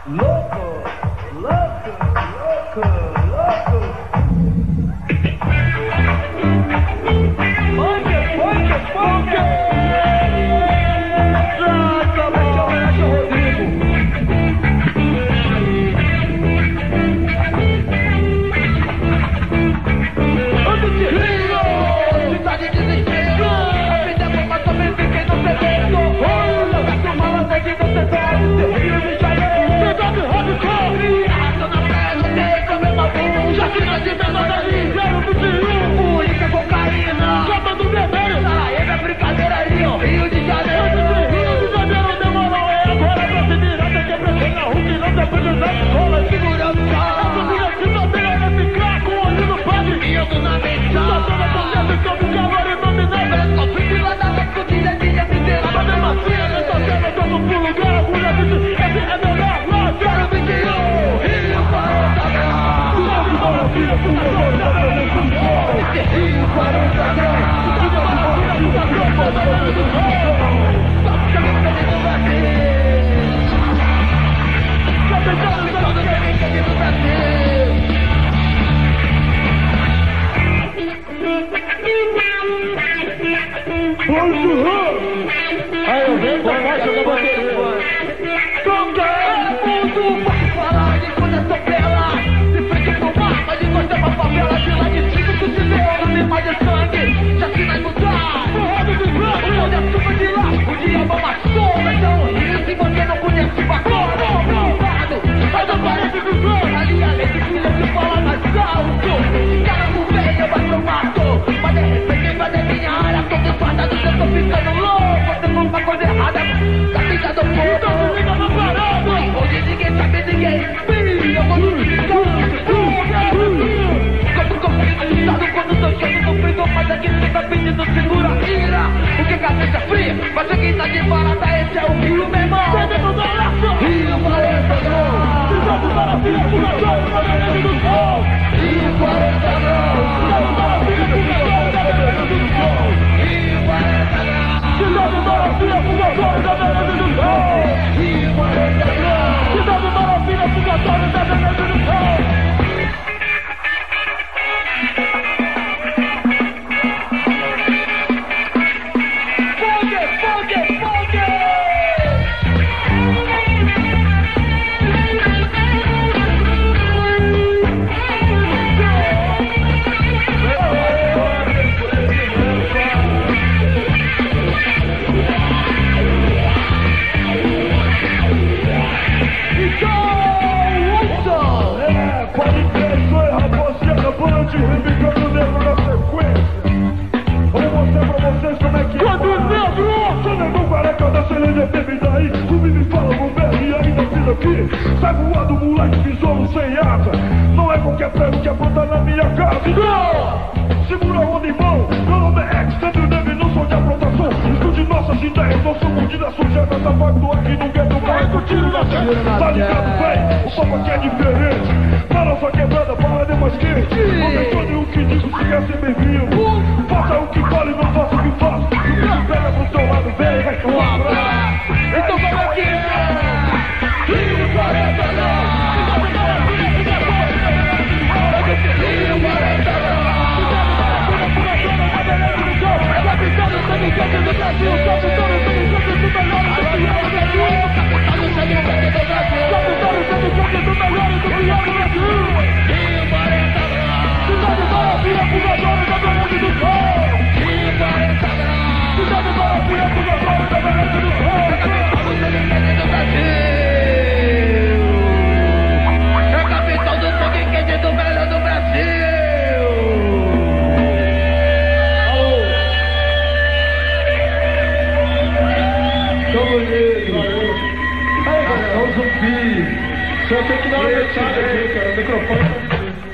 Só tem que dar uma mensagem aqui, cara. O microfone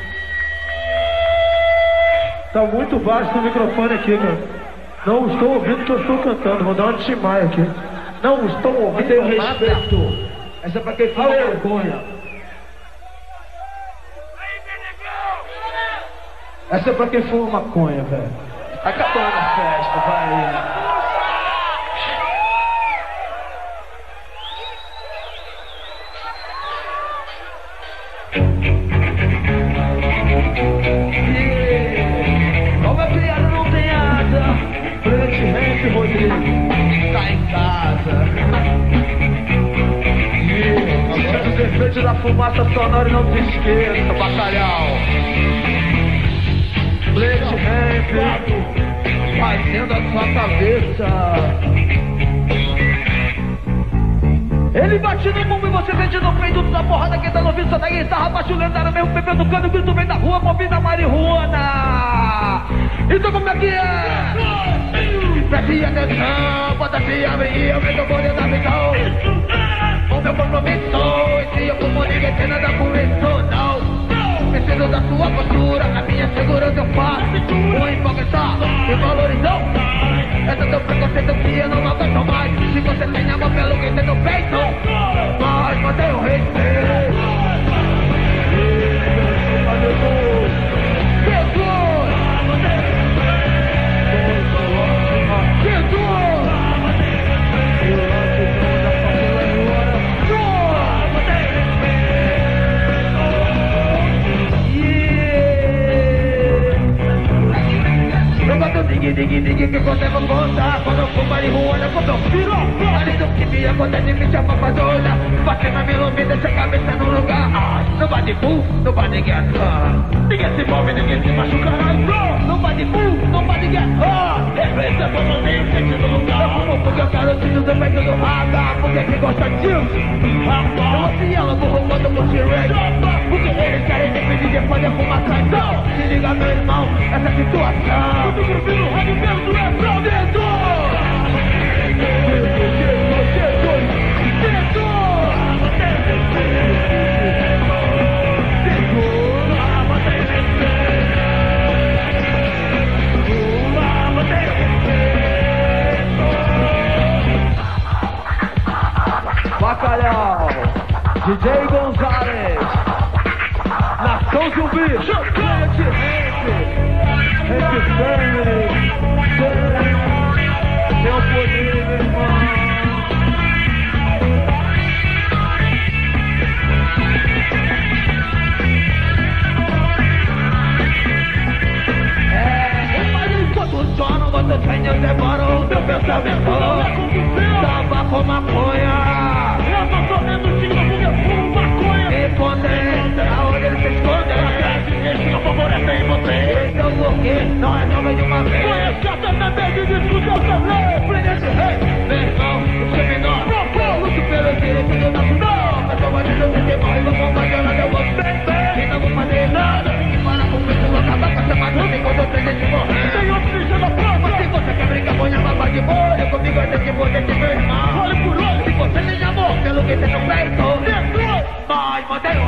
tá muito baixo no microfone aqui, cara. Não estou ouvindo o que eu estou cantando. Vou dar uma de Timaya aqui. Não estou ouvindo. Tenho respeito. Essa é pra quem fala vergonha. Essa é pra quem fuma maconha, velho. Acabando a festa, vai. casa. Tira os efeitos da fumaça sonora e não se esqueça, bacalhau. Blade Ramp fazendo a sua cabeça. Ele bate no mundo e você sente no peito da porrada que tá no ouvido, só da guitarra, baixo lendário, mesmo bebê no cano, grito vem da rua, movida marihuana. Então como é que é? Preste atenção, bota-se a abrir, aumenta o poder da visão. O meu compromisso, esse eu como ninguém tem nada com isso, não. Preciso da sua postura, a minha segurança eu faço. O hipócrita, me valorizou. É tanto preconceito que eu não aguento mais. Se você tem amor pelo que tem no peito, mas mantenha o respeito. Digue que quando eu vou contar, quando eu for marihuana, quando eu viro, marido que me acontece me chama pra zona. Bate na minha lomba, deixa a cabeça no lugar. Não vai de bull, não vai de get hurt. Ninguém se move, ninguém se machuca. Não vai de bull, não vai de get hurt. Respeita como nem sente no lugar. Eu fumo porque eu quero tiro do peito do raga. Porque quem gosta disso, eu assim ela burro quando eu curti reggae. Porque eles querem impedir de fazer fumaça. Então, se liga meu irmão, essa situação. Tudo grupo no rádio mesmo é pra dentro. Bacalhau, DJ Gonzalez, Nação Zumbi, Chocante Hank Family, meu poder, meu irmão. Quando você tenha devora o teu pensamento. Tabaco, maconha. Eu tô sorrindo de novo, eu fumo maconha. Me contenta, aonde ele se esconde. Esse que favorece em você. Então por que não resolve de uma vez? Conhece até também de discussão também. Prende rei, meu irmão, o seu menor. Luto pelo direito do nosso nome. Mas eu vou dizer que você morre, vou combater nada, eu vou beber. E não vou fazer nada. Para com isso, acabar com essa madrugada enquanto eu tenho de morrer. Tem oxigênio na prova. Se você quer brincar, põe a mapa de molho. Comigo é desse poder de meu irmão. Olho por olho. Se você tem amor pelo que tem no peito, mas mantém